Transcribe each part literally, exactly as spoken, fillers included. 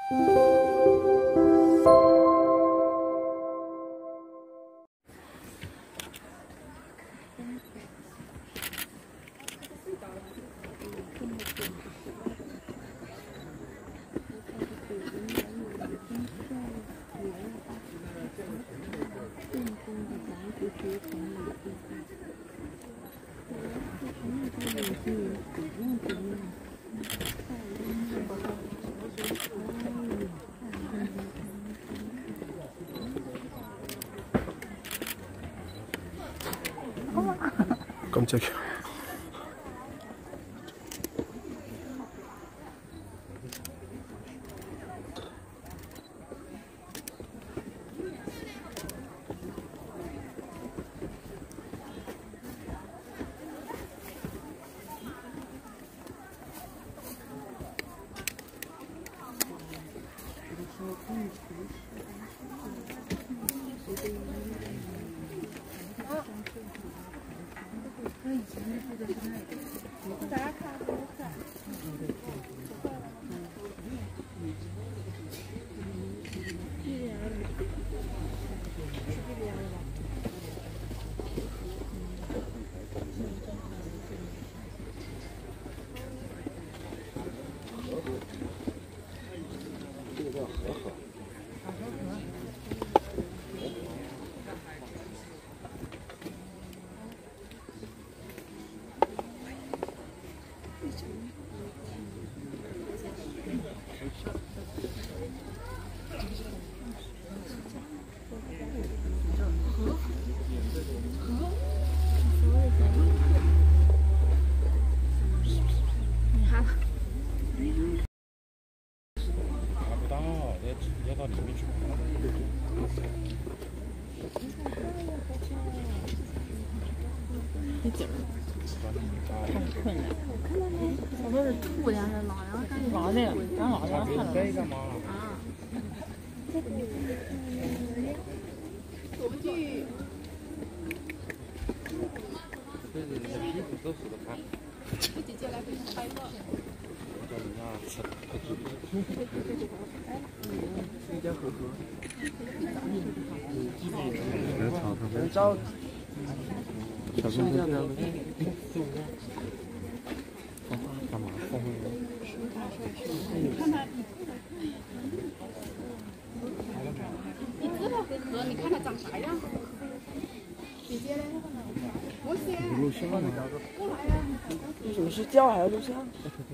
깜짝이야. 我说是兔呀，是狼呀， 狼的，咱老家看到。 啊。 走不去。 这是你的屁股都是的看。 你姐姐来给你拍个。 我叫人家吃太久。 一家和和。 来尝尝呗。 招。 小松松。 干嘛？放回来。 看看。你知道和和，你看它长啥样？姐姐嘞？不行。 录像呢？ 过来呀！ 你什么是叫还是录像？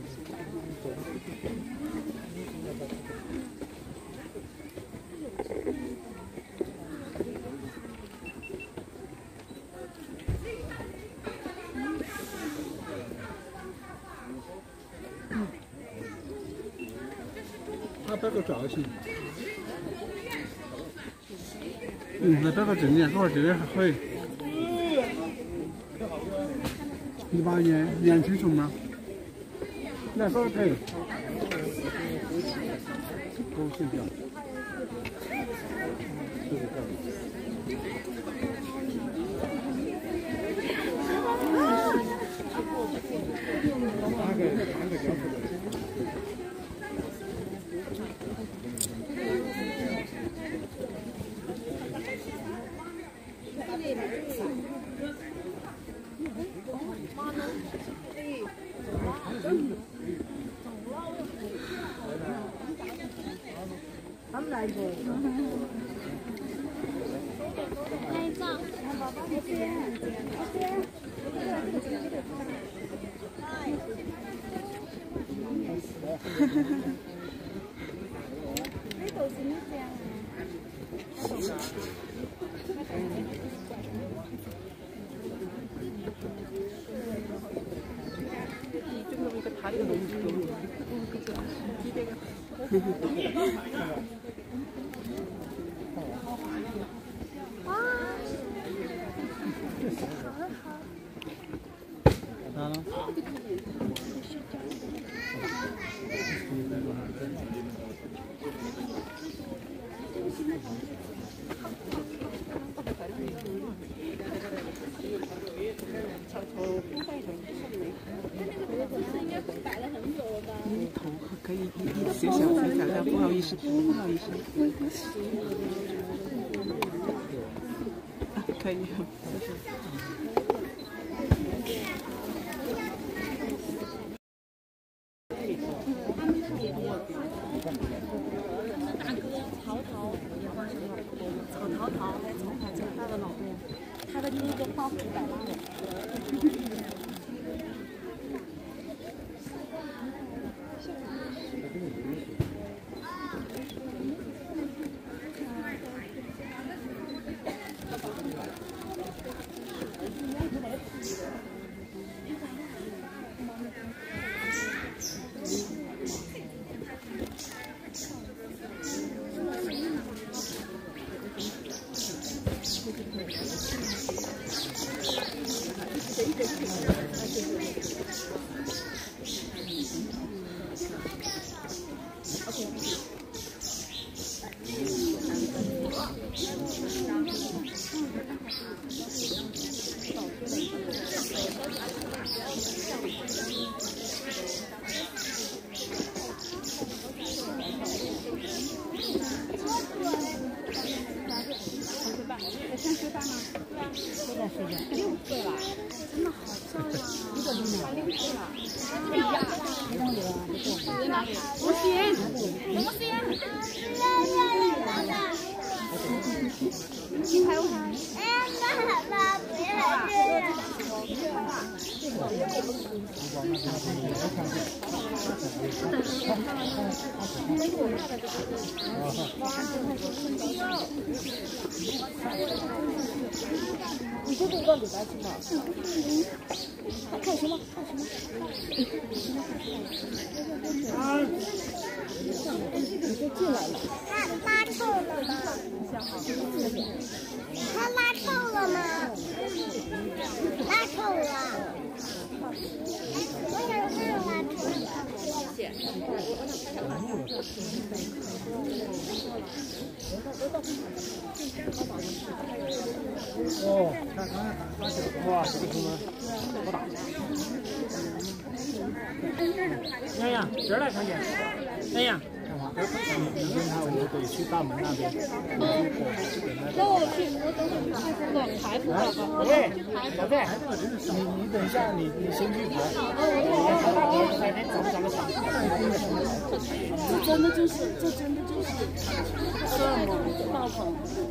那这个找一些。嗯，那这个整点多少钱还会？一八年年轻什么？那多少配？高兴点。这个这样。拿个拿个标准。 他们来过。拍照。这边，这边。那都是你这样啊。 咋了？ 你头可以一一小小。 想想，不好意思，不好意思。啊，可以。 大哥曹操，曹曹操，曹操他的老公，他的那个花虎百万人。 你这个一个礼拜去吗？看什么？看什么？你就进来了。 他拉臭了吗？他拉臭了吗？拉臭了。我想看拉臭了。 哦，看看，哇，这个出门好大。 洋洋，这儿来看见。洋洋， 明天他我们得去大门那边。 那我去，我等会儿那个排骨那个。 喂，小子， 你你等一下，你你先去排。 这真的就是，这真的就是荷尔蒙爆棚。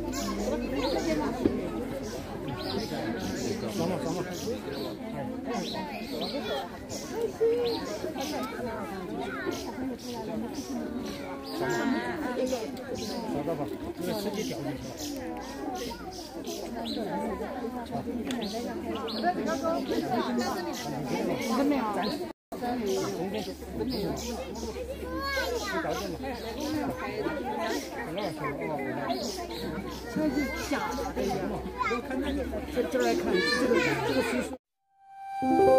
爽了爽了。找到吧，那个直接掉进去了。 真的呀？这是假的呀！这这来看这个这个叔叔。